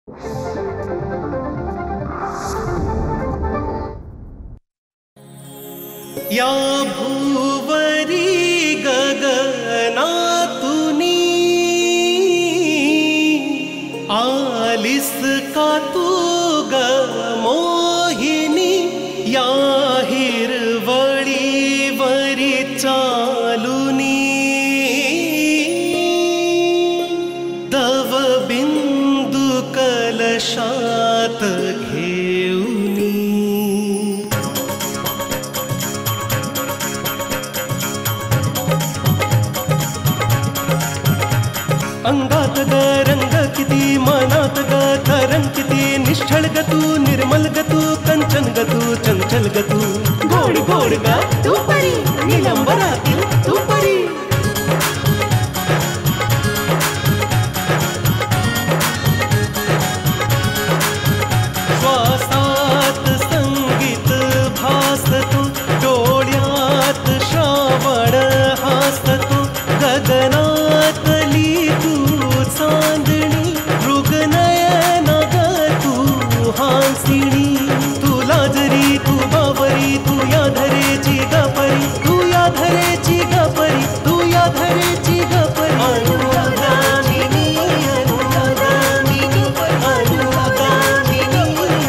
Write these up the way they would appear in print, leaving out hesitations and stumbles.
या भूवरी गगनातुनी आलिस का तू ग मोहिनी, या हिरवळीवरी चालुनी दव बिंदू कलशात घेऊनी। अंगात ग रंग किती, मनात ग तरंग किती, निश्चल ग तू, निर्मल ग तू, कंचन ग तू, चंचल ग तू, गोड गोड ग तू परी, निलंबरातील तू परी। श्वासात संगीत भास तू, डोळ्यात श्रावण हास तू, गगनातली तू चांदणी, मृगनयन ग तू हासिणी, तुला जरी तू बावरी, तू या धरेची ग परी, तू या धरेची ग परी, तू या धरेची ग परी। अनुरागामिनी, अनुरागामिनी, अनुरागामिनी,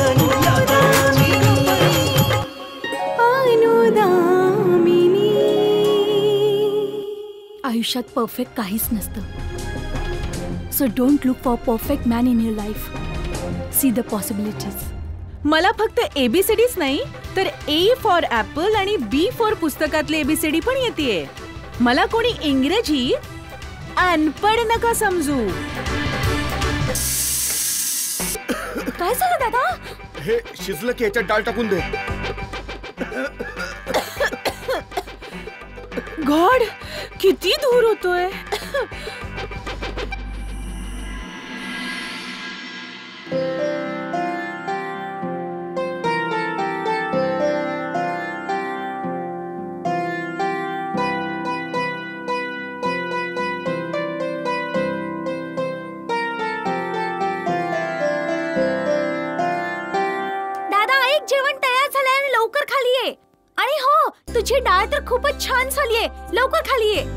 अनुरागामिनी। आयुष्यात परफेक्ट काहीच नसतं, so don't look for perfect man in your life, see the possibilities. मला फक्त एबीसीडीच नाही तर ए फॉर ऍपल आणि बी फॉर पुस्तकातले एबीसीडी पण येतेय। मला कोणी इंग्रजी अनपढ नका समजू। काय झालं दादा? हे शिजलं की याच्यात डाळ टाकून दे। गॉड, किती धूर होतोय। जेवण तयार झालंय आणि लवकर खाली ये। आणि हो, तुझी डाळ तर खूपच छान झालीये, लवकर खाली ये।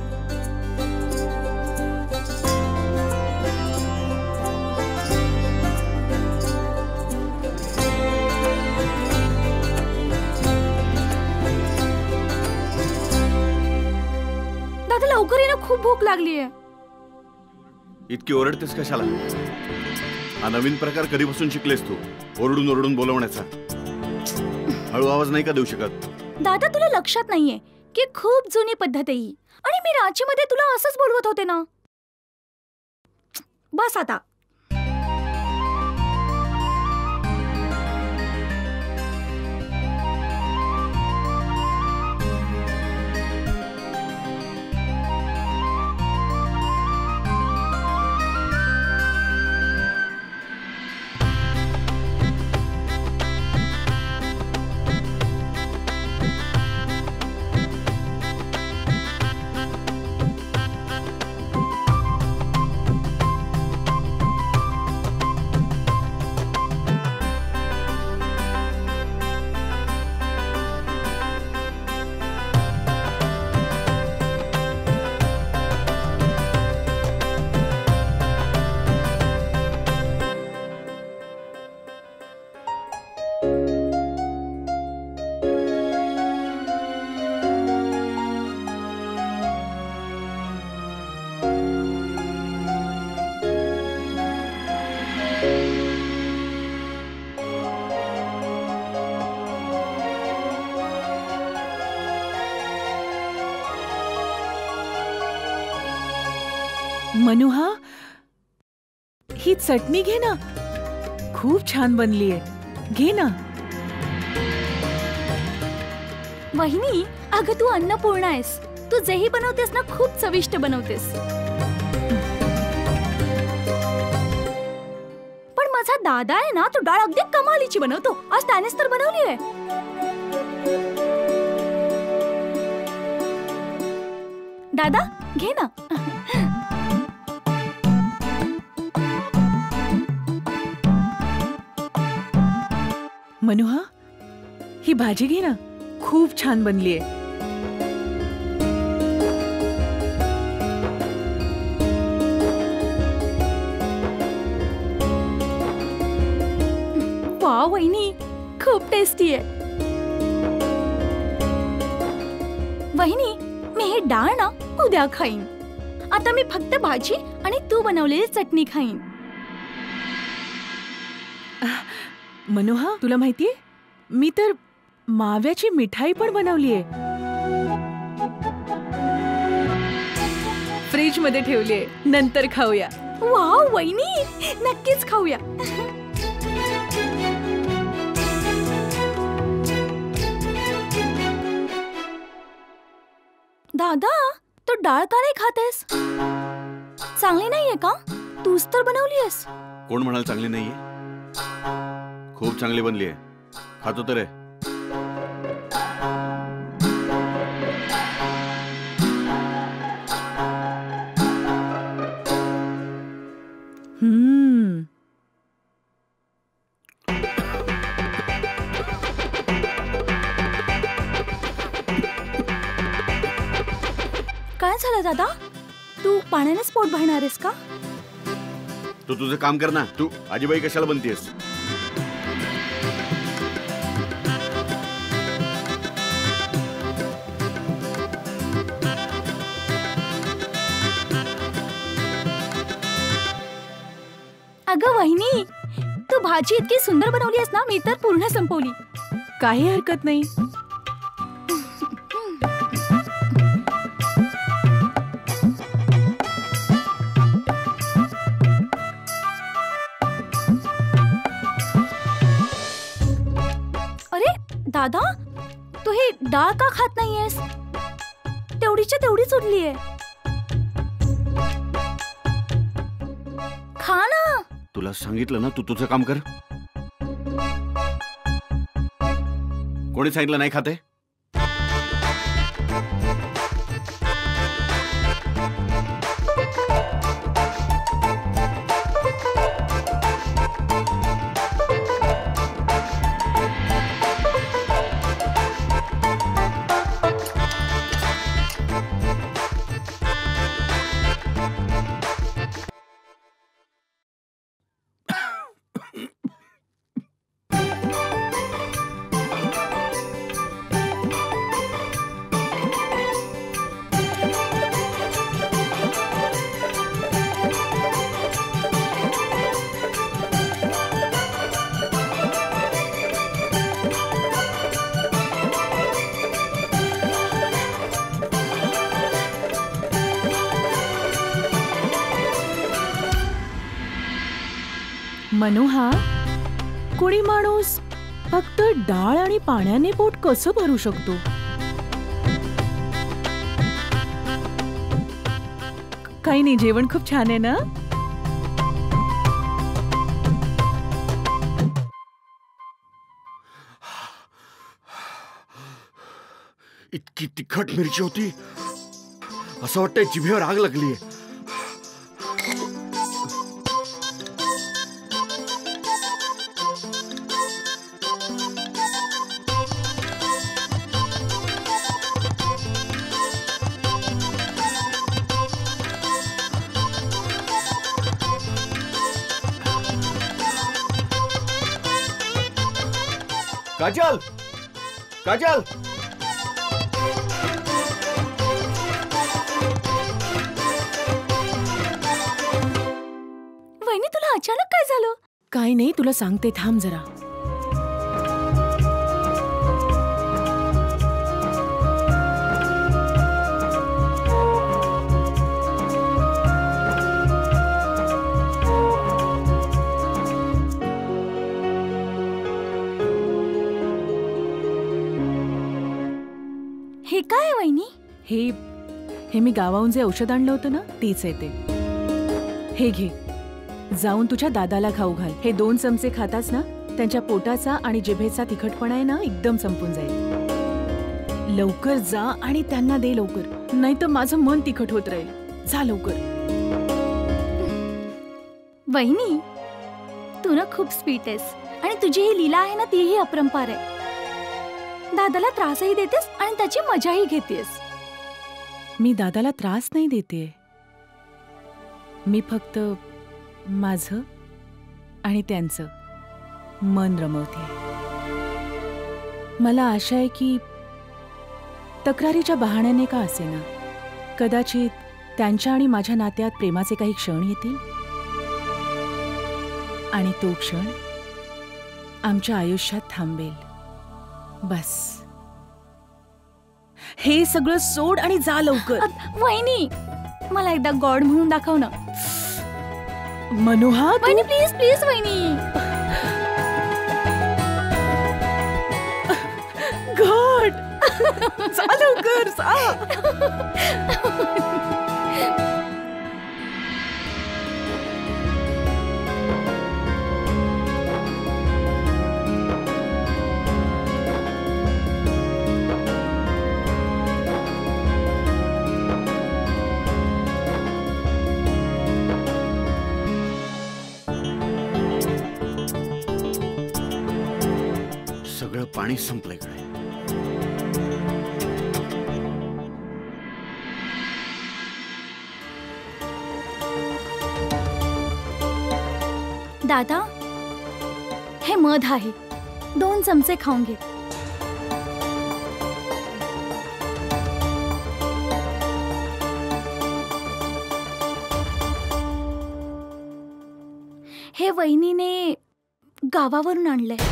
दादा लवकर ये ना, खूप भूक लागलीये। इतकी ओरडतेस कशाला? हा नवीन प्रकार कधीपासून शिकलेस तू, ओरडून ओरडून बोलवण्याचा? हळू आवाज नाही का देऊ शकत? दादा तुला लक्षात नाहीये की खूप जुनी पद्धत आहे ही, आणि मी रांचीमध्ये तुला असंच बोलवत होते ना। बस आता। मनुहा, ही चटणी घे ना, खूप छान बनलीये, घे ना। वहिनी, अगं तू अन्नपूर्णा आहेस, तू जेही बनवतेस ना खूप चविष्ट बनवतेस। पण माझा दादा आहे ना, तो डाळ अगदी कमालीची बनवतो, आज त्यानेच तर बनवली आहे। दादा घे ना। मनोहा, ही भाजी घे ना, खूप छान बनलीये. वा वहिनी, खूप टेस्टी आहे. वहिनी, मी हे डाळ ना उद्या खाईन. आता मी फक्त भाजी आणि तू बनवलेली चटणी खाईन. मनोहा, तुला माहितीये, मी तर माव्याची मिठाई पण बनवलीये. फ्रीज मध्ये ठेवलीये, नंतर खाऊया. वाव वहिनी, नक्कीच खाऊया. दादा, तू डाळ का नाही खातेस? चांगली नाहीये का? तूच तर बनवलीयस. कोण म्हणाल चांगली नाहीये? खूप चांगली बनली आहे. खातो तर आहे. काय झालं दादा? तू पाण्यानेच पोट भरणार आहेस का? तू तुझं काम कर ना. तू आजीबाई कशाला बनतेस? अगं वहिनी, तू भाजी इतकी सुंदर बनवलीस ना, मी तर पूर्ण संपवली. काही हरकत नाही. अरे दादा, तू हे डाळ का खात नाहीयेस? तेवढीच्या तेवढीच उरलीये. खा ना. तुला सांगितलं ना, तू तुझं काम कर. कोणी सांगितलं नाही खाते? मनोहा, कोणी माणूस फक्त डाळ आणि पाण्याने पोट कसं भरू शकतो? काही नाही, जेवण खूप छान आहे ना. इतकी तिखट मिरची होती, असं वाटतंय जिभेवर आग लागलीये. काजल, काजल, वहिनी, तुला अचानक काय झालं? काही नाही, तुला सांगते, थांब जरा. हे काय आहे वहिनी? हे मी गावाहून जे औषध आणलं होतं ना, तेच आहे ते. हे घे, जाऊन तुझ्या दादाला खाऊ घाल. हे 2 चमचे खाताच ना, त्यांच्या पोटाचा आणि जिभेचा तिखटपणा आहे ना, एकदम संपून जाईल. लवकर जा आणि त्यांना दे लवकर, नाही तर माझं मन तिखट होत राहील. जा लवकर. वहिनी, तू ना खूप स्वीट आहेस आणि तुझी ही लीला आहे ना तीही अपरंपार आहे. दादाला त्रासही देतेस आणि त्याची मजाही घेतेस. मी दादाला त्रास नाही देते. मी फक्त माझं आणि त्यांचं मन रमवते. मला आशा आहे की तक्रारीच्या बहाण्याने का असेना कदाचित त्यांच्या आणि माझ्या नात्यात प्रेमाचे काही क्षण येतील आणि तो क्षण आमच्या आयुष्यात थांबेल. बस हे सगळं सोड आणि जा लवकर. वहिनी, मला एकदा गॉड म्हणून दाखव ना. मनोहा, वहिनी प्लीज प्लीज वहिनी. गॉड जा लवकर जा. सगळं पाणी संपलंय कडे. दादा, हे मध आहे, 2 चमचे खाऊन घे. हे वहिनीने गावावरून आणलंय.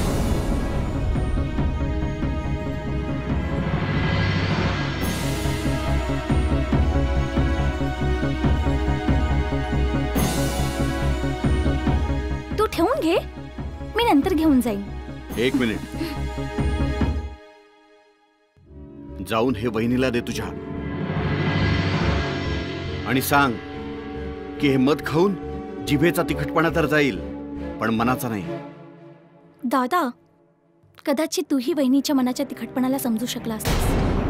तू ठेवून घे, मी नंतर घेऊन जाईन. 1 मिनिट. जाऊन हे वहिनीला दे तुझ्या आणि सांग की हे मध खाऊन जिभेचा तिखटपणा तर जाईल पण मनाचा नाही. दादा, कदाचित तूही वहिनीच्या मनाच्या तिखटपणाला समजू शकला असतास.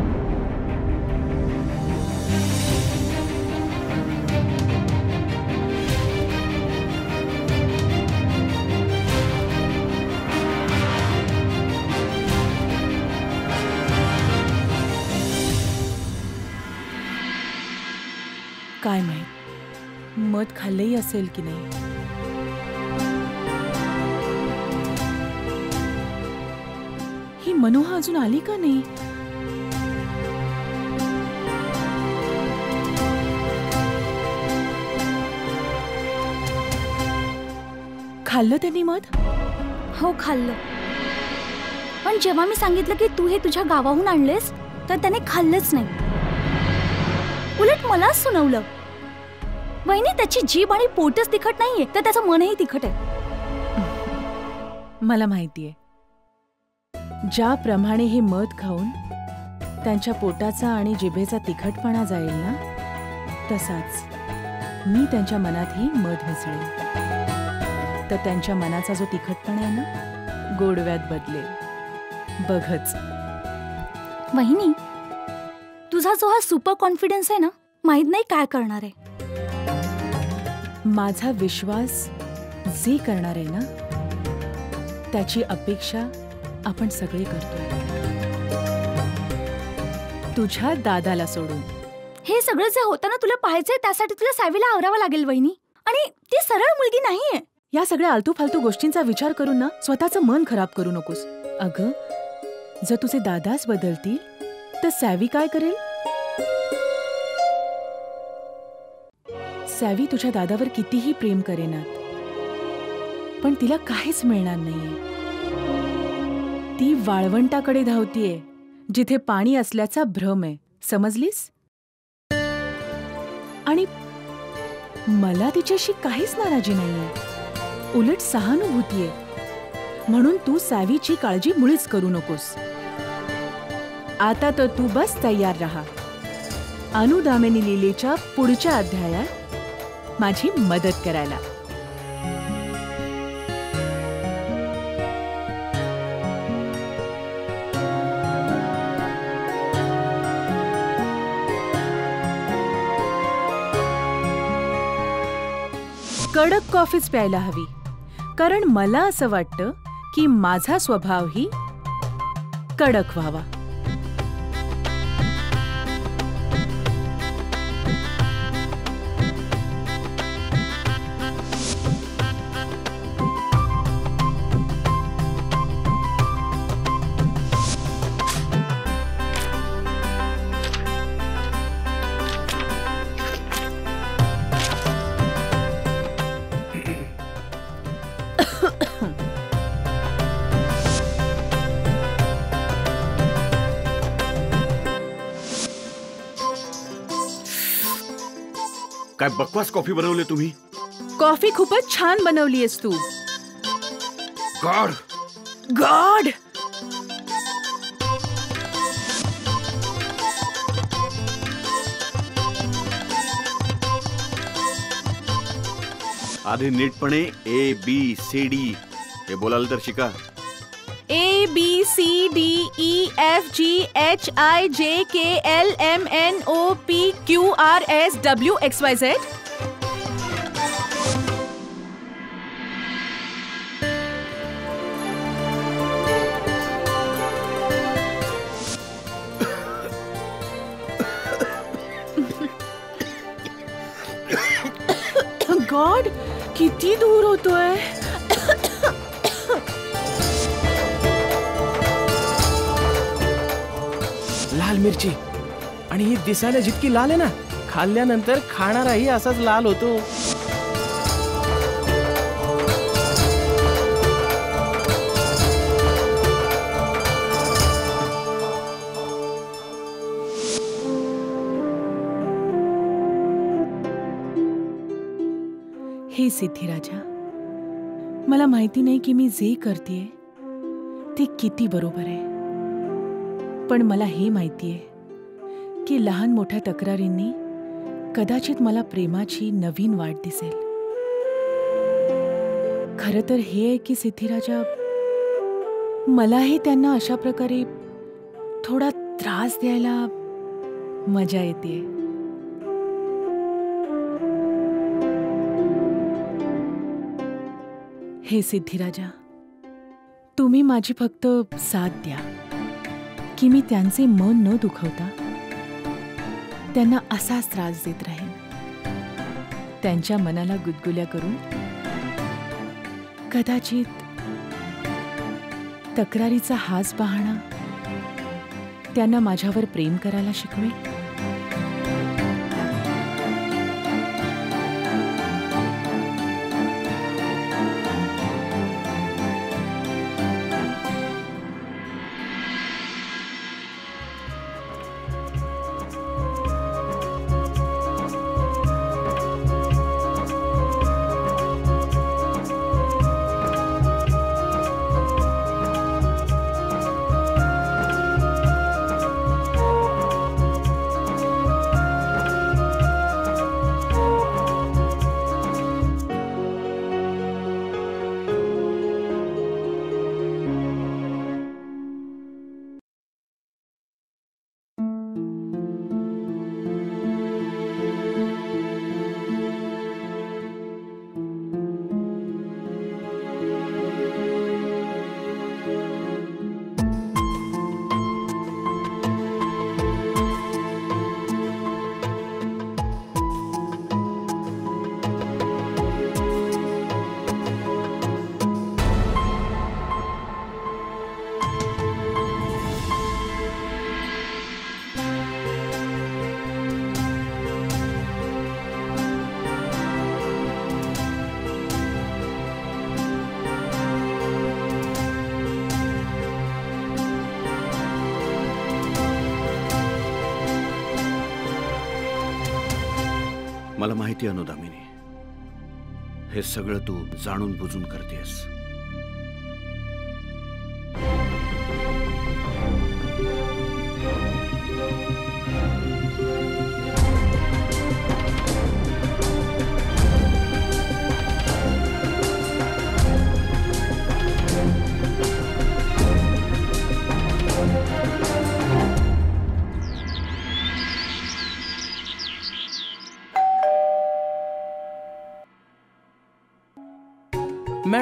काय माहित मध खाल्लंही असेल की नाही. ही मनोहा अजून आली का नाही. खाल्लं त्यांनी मध. हो खाल्लं, पण जेव्हा मी सांगितलं की तू हे तुझ्या गावाहून आणलेस तर त्याने खाल्लंच नाही. उलट मलाच सुनवलं. वहिनी, त्याची जीभ आणि पोटच तिखट नाहीये तर त्याचं मनही तिखट आहे. मला माहितीये ज्याप्रमाणे हे मध खाऊन त्यांच्या पोटाचा आणि जिभेचा तिखटपणा जाईल ना, तसाच मी त्यांच्या मनातही मध मिसळेन. तर त्यांच्या मनाचा जो तिखटपणा आहे ना, गोडव्यात बदलेल. बघच. वहिनी, तुझा जो हा सुपर कॉन्फिडन्स आहे ना, माहित नाही काय करणार आहे. माझा विश्वास जे करणार आहे ना, त्याची अपेक्षा आपण सगळे करतोय, तुझ्या दादाला सोडून. हे सगळं जे होतं ना तुला पाहायचंय त्यासाठी तुला सॅवीला आवरावं लागेल वहिनी. आणि ती सरळ मुलगी नाहीये. या सगळ्या आलतू फालतू गोष्टींचा विचार करून ना स्वतःचं मन खराब करू नकोस. अगं, जर तुझे दादाच बदलतील तर सॅवी काय करेल. सॅवी तुझ्या दादावर कितीही प्रेम करेनात, पण तिला काहीच मिळणार नाहीये. ती वाळवंटाकडे धावतीये जिथे पाणी असल्याचा भ्रम आहे. समजलीस. आणि मला तिच्याशी काहीच नाराजी नाहीये, उलट सहानुभूती आहे. म्हणून तू सॅवीची काळजी मुळीच करू नकोस. आता तर तू बस तयार राहा. अनुदामिनी लीलेच्या पुढच्या अध्यायात माझी मदत करायला. कडक कॉफीच प्यायला हवी. कारण मला असं वाटतं की माझा स्वभावही कडक व्हावा. काय बकवास कॉफी बनवली तुम्ही. कॉफी खूपच छान बनवलीयस तू. God God. आधी नीटपणे ABCD हे बोलायला तर शिका. ABCDEFGHIJKLMNOPQRSWXYZ. गॉड, किती दूर होतोय. लाल मिरची, आणि ही दिसायला जितकी लाल आहे ना, खाल्ल्यानंतर खाणाराही असाच लाल होतो. हे सिद्धिराजा, मला माहिती नाही की मी जे करतेय ते किती बरोबर आहे, पण मला हे माहितीये की लहान मोठ्या तक्रारींनी कदाचित मला प्रेमाची नवीन वाट दिसेल. खरं तर हे आहे की सिद्धिराजा, मलाही त्यांना अशा प्रकारे थोडा त्रास द्यायला मजा येते. हे सिद्धिराजा, तुम्ही माझी फक्त साथ द्या की मी त्यांचे मन न दुखवता त्यांना असाच त्रास देत राहीन. त्यांच्या मनाला गुदगुल्या करून कदाचित तक्रारीचा हाच बहाणा त्यांना माझ्यावर प्रेम करायला शिकवेल. मला माहिती अनुदामिनी, हे सगळं तू जाणून बुजून करतेस.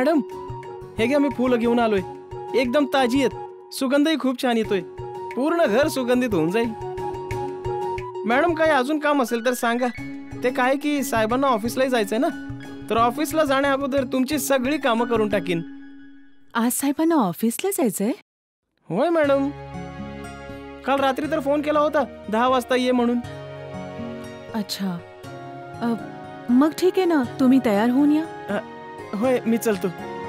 मॅडम हे घ्या, मी फुलं घेऊन आलोय. एकदम ताजी आहेत, सुगंधही खूप छान येतोय. पूर्ण घर सुगंधित होऊन जाईल. मॅडम काही अजून काम असेल तर सांगा. ते काय की साहेबांना ऑफिसलाही जायचंय ना, तर ऑफिसला जाण्या अगोदर तुमची सगळी कामं करून टाकीन. आज साहेबांना ऑफिसला जायचंय? होय मॅडम, काल रात्री तर फोन केला होता 10 वाजता ये म्हणून. अच्छा, मग ठीक आहे ना, तुम्ही तयार होऊन या. होय, मी चलतो.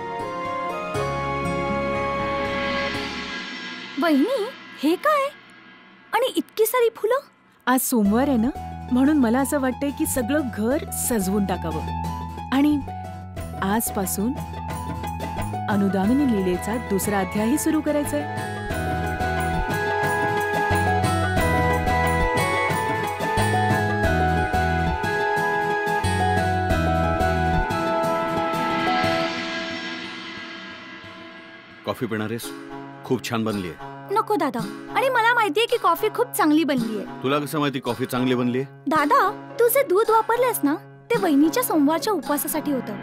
वहिनी हे काय आणि इतकी सारी फुलं? आज सोमवार आहे ना, म्हणून मला असं वाटतंय की सगळं घर सजवून टाकावं. आणि आजपासून अनुदामिनी लीलेचा दुसरा अध्यायही सुरू करायचा आहे. कॉफी पिणार आहेस? खूप छान बनली आहे. नको दादा, आणि मला माहितीये की कॉफी खूप चांगली बनली आहे. तुला कसं माहिती कॉफी चांगली बनली आहे? दादा, तू जे दूध वापरलेस ना, ते वहिनीच्या सोमवारच्या उपवासासाठी होतं.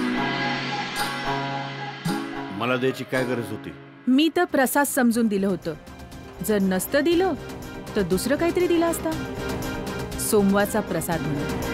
मला द्यायची काय गरज होती? मी तर प्रसाद समजून दिलं होतं. जर नसतं दिलं तर दुसरं काहीतरी दिलं असता. सोमवारचा प्रसाद म्हणून.